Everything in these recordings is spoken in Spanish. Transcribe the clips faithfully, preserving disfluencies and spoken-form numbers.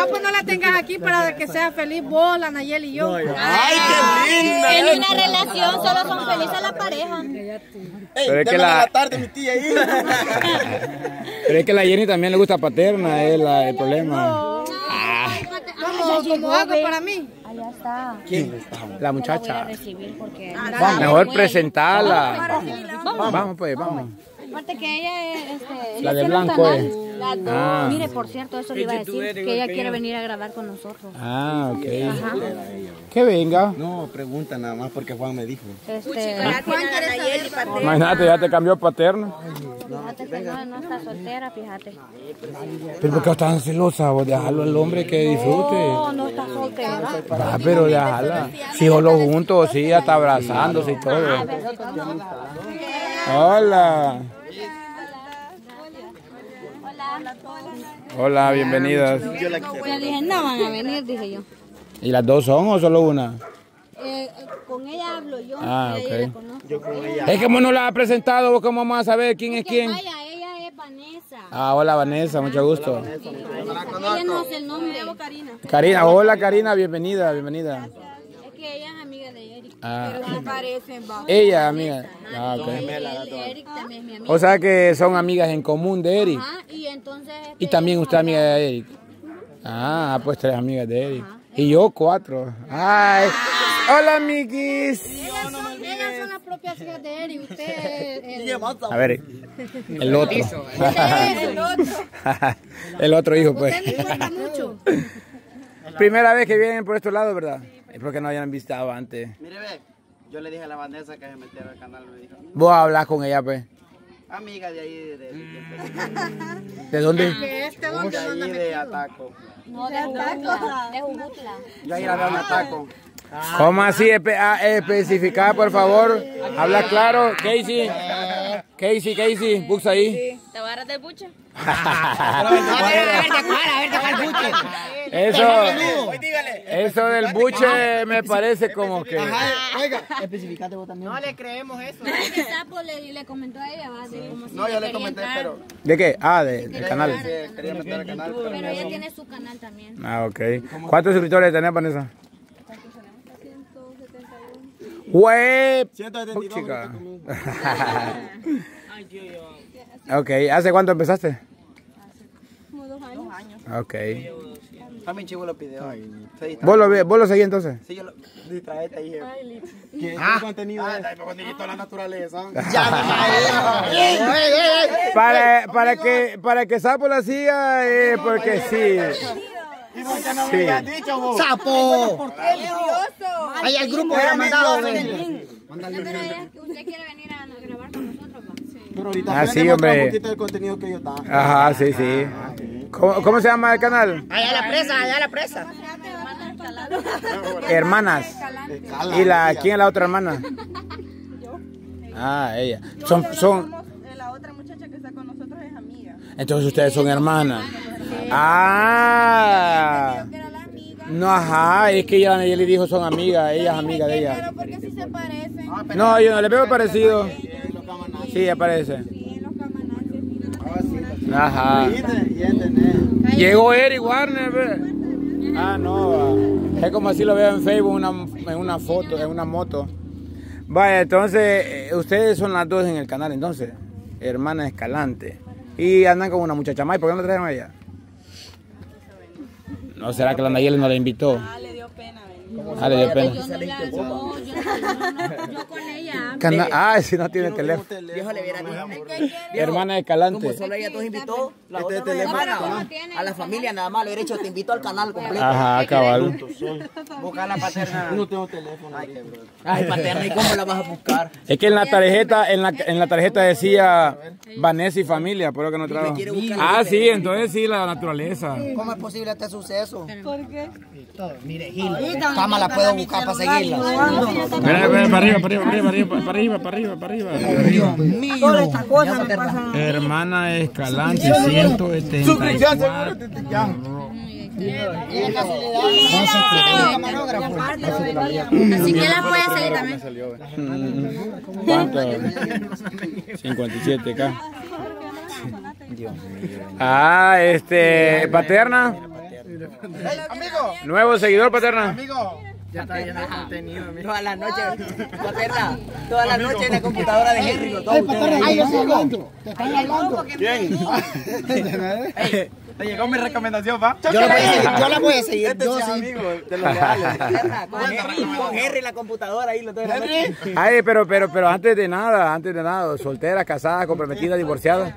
pues no la tengas aquí para que sea feliz vos, la Nayeli y yo. ¡Ay, qué linda! En una relación solo son felices la pareja. Pero es que la... la tarde, mi tía ahí. Pero es que a la Jenny también le gusta Paterna, es la, el problema. No. Ah. ¿Cómo, cómo hago para mí? Allá está. ¿Quién? La muchacha. Porque... Mejor presentarla. Vamos, vamos pues, vamos. Aparte que ella es... Este, la de blanco es. La, ah. Mire, por cierto, eso le iba a decir, que ella quiere venir a grabar con nosotros. Ah, ok. Ajá. Que venga. No, pregunta nada más porque Juan me dijo. Este... Juan quiere saber Paterna. Imagínate, ya te cambió Paterna. Fíjate que no, no está soltera, fíjate. Pero ¿por qué estás tan celosa? Vos déjalo al hombre que disfrute. No, no está soltera. Ah, pero déjala. Si solo juntos, sí, hasta abrazándose y todo. Hola. Hola, bienvenidas. Yo dije, no van a venir, dije yo. ¿Y las dos son o solo una? Eh, con ella hablo yo. Ah, ok. Ella la conozco. Yo con ella. Es que como no la ha presentado, ¿vos cómo vamos a saber quién es Que quién? vaya, ella es Vanessa. Ah, hola Vanessa, mucho gusto. Ella no sé el nombre. Me llamo Karina. Karina, hola Karina, bienvenida, bienvenida. Es que ella es amiga de Eric. Ah. Pero se parecen, va. Ella, amiga. Ah, ok. Él, Eric también es mi amiga. O sea que son amigas en común de Eric. Ajá, y entonces... Y también usted es amiga de Eric. Ah, pues tres amigas de Eric. Y yo cuatro. Ay. Hola, amiguis. Ellas son, ellas son las propias hijas de Eric. Usted es el... A ver, el otro. el otro. El otro hijo, pues. Usted me importa mucho. Primera vez que vienen por estos lados, ¿verdad? Es porque no hayan visitado antes. Mire, ve, yo le dije a la Vanessa que se metiera al canal, me dijo. Vos hablas con ella, pues. Amiga de ahí, de... ¿De, ¿De dónde? Que este donde de, no anda ahí de metido. Ataco. No, de Jujutla. De Jujutla. Yo ahí la veo en Ataco. ¿Cómo así? Espe ah, especificar, por favor. Habla claro. Casey. Casey, Casey. Bux ahí. ¿Te vas a dar del buche? Eso, eso del buche me parece como que... Oiga, especificate vos también. No le creemos eso. El sapo le, le comentó a ella, va, de como si No, yo le quería comenté, entrar. pero... ¿De qué? Ah, de- del canal. Sí, quería meter al canal, pero... Pero ella tiene su canal también. Ah, ok. ¿Cuántos suscriptores tenés, Vanessa? ¡Web! ciento setenta y dos. Chica. Ok, ¿hace cuánto empezaste? Como dos años. Ok. También chivo los videos. Sí, ¿Vos lo, vi- ¿Vos lo seguís entonces? sí, yo lo... Distraete ahí. ¿Qué Ah. contenido es? Contenido la naturaleza. Para, para que para que Sapo la siga, eh, porque sí. ¿Y por qué no Sí. me habías dicho vos? ¡Sapo! Ahí el grupo había mandado. Pero ella, usted quiere venir a grabar con nosotros, va. Pero ahorita Ah, sí, aprendemos hombre. un poquito del contenido que yo estaba. Ajá, sí, sí. ¿Cómo, cómo se llama el canal? Allá la presa, allá la presa. Hermanas. ¿Y la quién es la otra hermana? Ah, ella. Son, son. La otra muchacha que está con nosotros es amiga. Entonces ustedes son hermanas. Ah. No, ajá, es que ella le dijo son amigas, ella es amiga de ella. Pero porque sí se parecen. No, yo no le veo parecido. Sí, aparece. Sí, en los camanantes. Ajá. Llegó Eric Warner, ve. Ah, no, va. Es como así lo veo en Facebook, una, en una foto, en una moto. Vaya, entonces, eh, ustedes son las dos en el canal, entonces. Hermana Escalante. Y andan con una muchacha más, ¿por qué no trajeron a ella? ¿No será que la Nayeli no la invitó? Ah, le dio pena venir. Ah, le dio pena. Yo no la, yo, yo, no- yo con ella hablo. Cana- ah, si no tiene teléfono. Viejo le viera Hermana Escalante. como solo ella nos invitó, la Este otra teléfono. hermana, ¿Cómo ¿no? tiene? A la familia nada más, le hubiera dicho, te invito al canal completo. Ajá, cabal. Buscar la paterna. No tengo teléfono. Ay, qué bro. Ay, paterna, ¿y cómo la vas a buscar? Es que en la tarjeta, en la, en la tarjeta decía Vanessa y familia, por lo que no trajo. quiere buscar Ah, sí, entonces sí, la naturaleza. ¿Cómo es posible este suceso? ¿Por qué? Mire, Gil, ¿cómo la puedo buscar para seguirla? Mira, mira, para arriba, para arriba, para arriba, para arriba, para arriba, para arriba. Dios mío. Todas estas cosas me pasan. Hermana Escalante, ciento setenta y cuatro. Así que la puede seguir también. ¿Cuánto? cincuenta y siete K. Ah, este, paterna. Hey, amigo. Nuevo seguidor, Paterna. Amigo. Ya está lleno de contenido. Toda la noche, Paterna, toda la noche en la computadora de Henry. Ay, Paterna, ahí están hablando. Te están hablando. Bien. Te llegó mi recomendación, ¿va? Yo la voy a seguir. Yo la voy a seguir. Este Yo es sí. amigo de los reales. Con Henry, con Henry en la computadora ahí lo tengo. Ay, pero, pero, pero antes de nada, antes de nada, soltera, casada, comprometida, divorciada.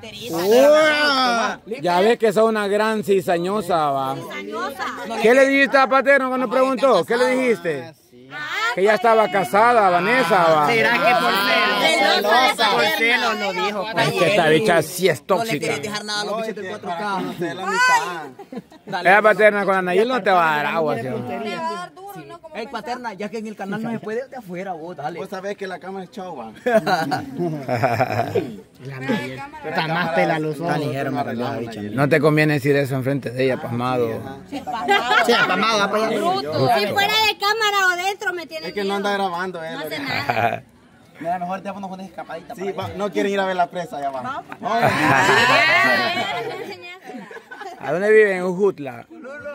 Ya ves que sos una gran cizañosa, va. ¿Qué le dijiste a Paterno cuando preguntó? ¿Qué le dijiste? Que ya estaba casada, Vanessa, va. ¿Será que por celo? Celosa. Por celo lo dijo. Es que esta bicha sí es No le tóxica. quieres dejar nada a los bichos del cuatro K. Esa Paterna con la Nayel no te va a dar agua, ¿sí? Le va a dar duro y no como Ey, Paterna, ya que en el canal no se puede de afuera, vos, dale. Vos sabés que la cámara es chau, va. Está más pela los ojos. No te conviene decir eso enfrente de ella, pasmado. Sí, apamado, va para allá. Si fuera de cámara o dentro me tiene Es que no anda grabando, eh. No hace nada. Mira, mejor te pones una escapadita. Sí, va, no quieren ir a ver la presa allá abajo. ¿A dónde viven? En Ujutla.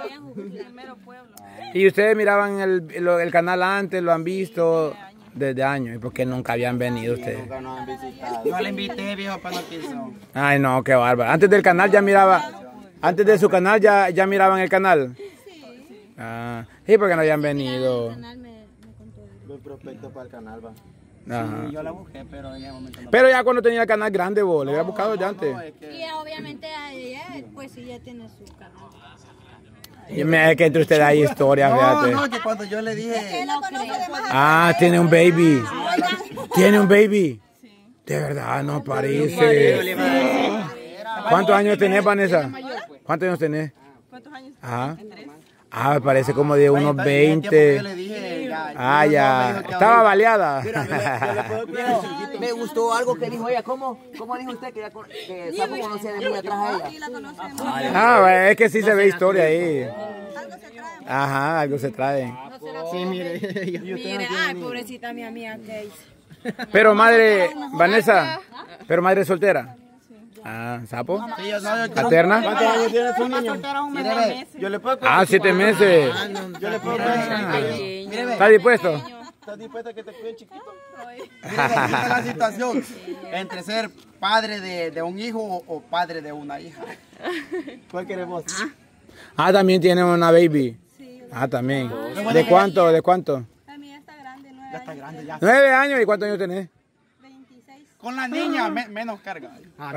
¿Y ustedes miraban el, el, el canal antes? ¿Lo han visto? Desde años. ¿Y por qué nunca habían venido ustedes? Nunca nos han visitado. Yo le invité, viejo, para no quiso. Ay, no, qué bárbaro. Antes del canal ya miraba... Antes de su canal ya, ya miraban el canal. Sí. Ah, sí, porque no habían venido. Los prospectos para el canal, va. Ajá. Yo la busqué, pero en ese momento no. Pero ya cuando tenía el canal grande, vos, le había buscado ya antes. Y obviamente a ella, pues sí, ya tiene su canal. Y me es que entre ustedes hay historias, No, fíjate. no, que cuando yo le dije... Ah, tiene un baby. Tiene un baby. De verdad, no parece. ¿Cuántos años tenés, Vanessa? ¿Cuántos años tenés? ¿Cuántos años? Ajá. Ah, parece como de unos veinte. Ah, ya. Estaba baleada. Me gustó algo que dijo ella. ¿Cómo, cómo dijo usted que, ya, que Sapo conocía de muy atrás a ella? Sí, la conoce. Ah, es que sí se ve historia ahí. Ajá, algo se trae. Sí, mire. Mire, ay, pobrecita mi amiga Kate. Pero madre, Vanessa, pero madre soltera. Ah, ¿Sapo? Sí, yo soy ¿Paterna? ¿Cuántos años tiene su niño? Mire, yo le puedo... Ah, siete meses. Yo le puedo... ¿Está dispuesto? ¿Estás dispuesta a que te cuiden chiquito? Mira, esta es la situación entre ser padre de, de un hijo o, o padre de una hija. ¿Cuál querés vos? Ah, también tiene una baby. Ah, también. ¿De cuánto? ¿De cuánto? La mía está grande, nueve Ya está grande ya. Nueve años. ¿Y cuántos años tenés? veintiséis. Con la niña me- menos carga. Ah,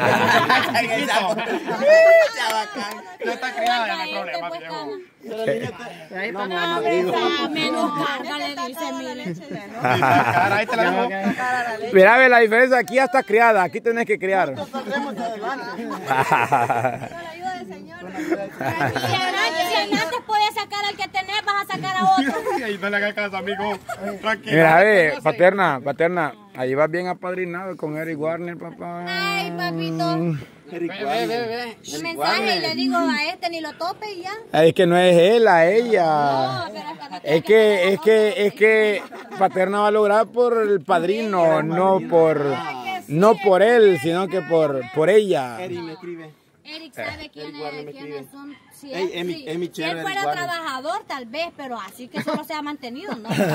No está criada, ya no hay problema, viejo. Pero el niño te... No, no, no, digo. Menos carga, le dice, mire. Cara, ahí te la dejo. Mira, ve la diferencia. Aquí ya está criada. Aquí tenés que criar. Saldremos adelante. Con la ayuda del Señor. Si antes podías sacar al que tenés, vas a sacar a otro. Ahí no le hagas caso, amigo. Tranquilo. Mira, ve, paterna, paterna. Ahí vas bien apadrinado con Eric Warner, papá. Ay, papito. Eric Warner. Un mensaje y le digo a este ni lo tope y ya. Es que no es él, a ella. No, pero hasta no Es que, es que, es que Paterna va a lograr por el padrino, no por, no por él, sino que por, por ella. Eric me escribe. Eric sabe quién Eric Warner me es, quiénes escribe. son. Si, Ey, él, es mi- si- es mi si chévere, él fuera Eric Warner. trabajador, tal vez, pero así que solo se ha mantenido, ¿no? Eric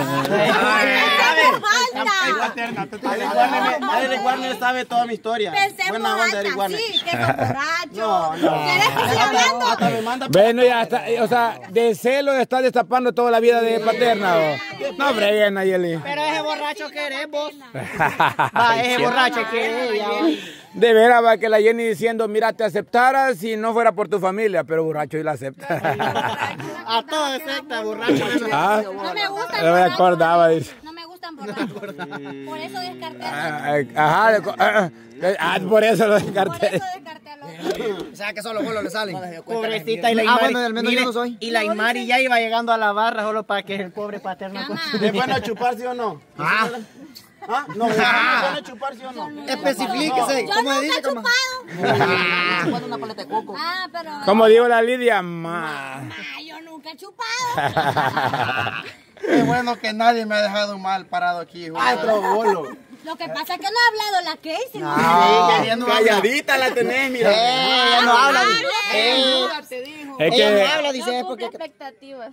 Warner, Eric Warner sabe toda mi historia. Pensemos Buena onda, Eric hasta Warner. así, que son borrachos. No, no. ¿Querés que siga hablando? Hasta me manda... Bueno, ya está, o sea, de celo está destapando toda la vida de Paterna. ¿O? No freguen, Nayeli. Pero ese borracho que eres vos. Va, ese borracho que es ella. De veras, va que la Jenny diciendo, mira, te aceptara si no fuera por tu familia, pero borracho y la acepta. A todo efecto, borracho. Ah, No me gustan no me borrachos. acordaba, dice. No me gustan borrachos. Por eso descarté al otro. Ah, Ajá, de co- ah, ah, por eso lo Por descarté. eso descarté al otro. O sea que solo golos le salen. Pobrecita y la Ah, Imari. bueno, del menos yo Mire, no soy. y la Imari ya iba llegando a la barra solo para que el pobre Paterno... Cama. ¿Es bueno chupar, sí o no? Ah, ¿Ah? No, ¿es bueno chupar, sí o no? especifíquese. Yo ¿Cómo nunca dice? he ¿Cómo? chupado. Chupando una paleta de coco. Ah, pero... Como digo la Lidia, ma. Ah, yo nunca he chupado. Es bueno que nadie me ha dejado mal parado aquí. Ah, otro bolo. Lo que pasa es que no ha hablado la Casey. ¿no? Ah, calladita la tenés, mira. Eh, ya no habla. Eh, Eh, Es Ella me que, habla, dice, es No porque... cumple expectativas.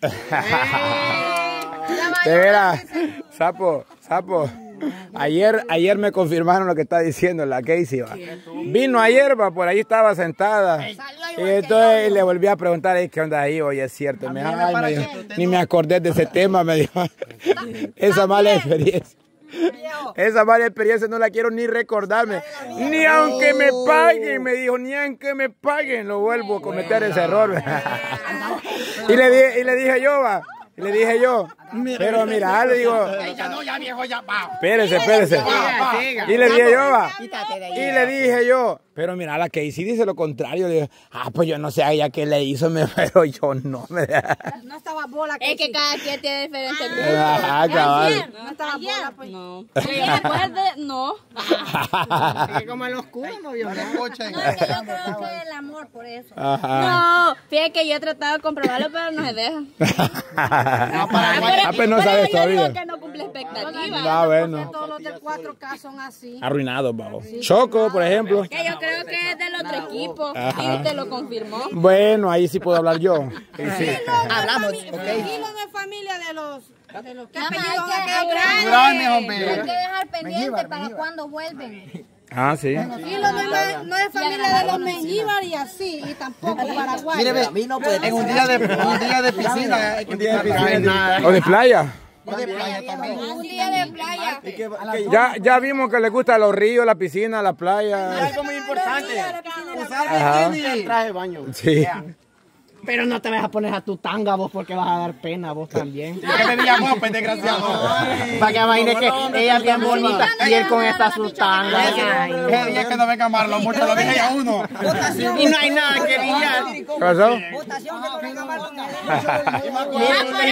de veras, Sapo, Sapo, ayer, ayer me confirmaron lo que está diciendo la Casey, va. Vino ayer, va, por ahí estaba sentada. Y entonces le volví a preguntar, ¿qué onda ahí? Oye, es cierto. Me, ay, me dijo, ni me acordé de ese tema, me dijo. Esa mala experiencia. Esa mala experiencia no la quiero ni recordarme. Ni aunque me paguen, me dijo, ni aunque me paguen, lo vuelvo a cometer ese error. y, le dije, y le dije yo, va. Y le dije yo, pero mira, le digo, Ya no, ya viejo, ya va. espérese, espérese. Y le dije yo, va. Quítate de ahí. Y le dije yo, pero mira, la Casey dice lo contrario. Le dije, ah, pues yo no sé a ella qué le hizo, me, pero yo no. Me... No estaba bola. Es que cada quien tiene diferentes gustos. Ah, cabal. No estaba bola, pues. No. Que yo recuerde, no. Es como en los culos, no vio nada. Escuchen. No, es que yo creo que el amor por eso. Ajá. No, fíjate que yo he tratado de comprobarlo, pero no se deja. No, para Ah, pues no sabes yo digo todavía. que no cumple expectativas. Ah, bueno. Todos los de cuatro K son así. Arruinados, babo. Choco, por ejemplo. Que yo creo que es del otro equipo. Ajá. Y usted lo confirmó. Bueno, ahí sí puedo hablar yo. Sí, sí. Hablamos, ok. Tranquilo de familia de los... De los que Nada más apellidos hay que- aquellos grandes. Grandes, Hay hombre. que dejar pendiente para cuando vuelven. Ah, sí. Y lo demás no es familia de los Mengíbar y así, y tampoco Paraguay. Mire, ve, A mí no puede en un día de, un día de piscina hay que invitar a O de playa. O de playa también. Un día de playa. Ya, ya vimos que le gustan los ríos, la piscina, la playa. Algo muy importante. Usar Ajá. bikini. El traje de baño. Sí. Pero no te vas a poner a tu tanga vos porque vas a dar pena vos también. Que me veía mope, desgraciado. Para que imagines que ella es bien bonita y él con esta sus tangas. Ay, no. Ese día que no venga Marlon, mucho lo dije a uno. Y no hay nada que brillar. ¿Qué pasó? Votación que no venga Marlon.